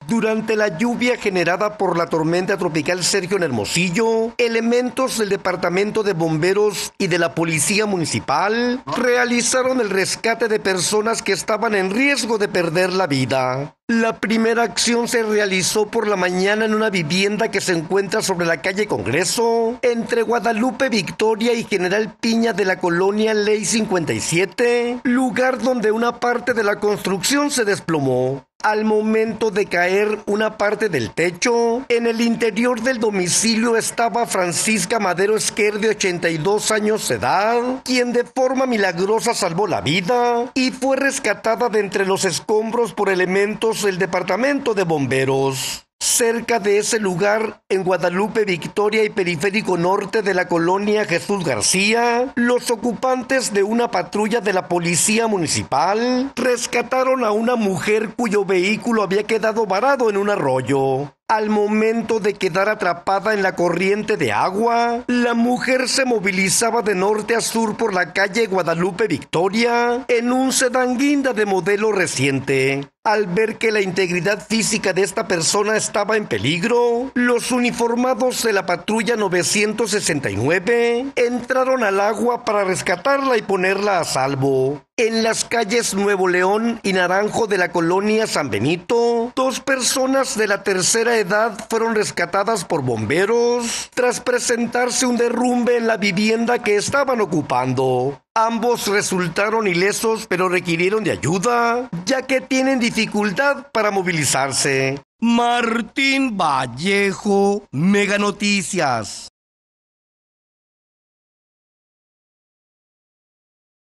Durante la lluvia generada por la tormenta tropical Sergio en Hermosillo, elementos del Departamento de Bomberos y de la Policía Municipal realizaron el rescate de personas que estaban en riesgo de perder la vida. La primera acción se realizó por la mañana en una vivienda que se encuentra sobre la calle Congreso, entre Guadalupe Victoria y General Piña de la colonia Ley 57, lugar donde una parte de la construcción se desplomó. Al momento de caer una parte del techo, en el interior del domicilio estaba Francisca Madero Esquer, de 82 años de edad, quien de forma milagrosa salvó la vida y fue rescatada de entre los escombros por elementos del Departamento de Bomberos. Cerca de ese lugar, en Guadalupe Victoria y Periférico Norte de la colonia Jesús García, los ocupantes de una patrulla de la Policía Municipal rescataron a una mujer cuyo vehículo había quedado varado en un arroyo. Al momento de quedar atrapada en la corriente de agua, la mujer se movilizaba de norte a sur por la calle Guadalupe Victoria en un sedán guinda de modelo reciente. Al ver que la integridad física de esta persona estaba en peligro, los uniformados de la patrulla 969 entraron al agua para rescatarla y ponerla a salvo. En las calles Nuevo León y Naranjo de la colonia San Benito, 2 personas de la tercera edad fueron rescatadas por bomberos tras presentarse un derrumbe en la vivienda que estaban ocupando. Ambos resultaron ilesos, pero requirieron de ayuda, ya que tienen dificultad para movilizarse. Martín Vallejo, Mega Noticias.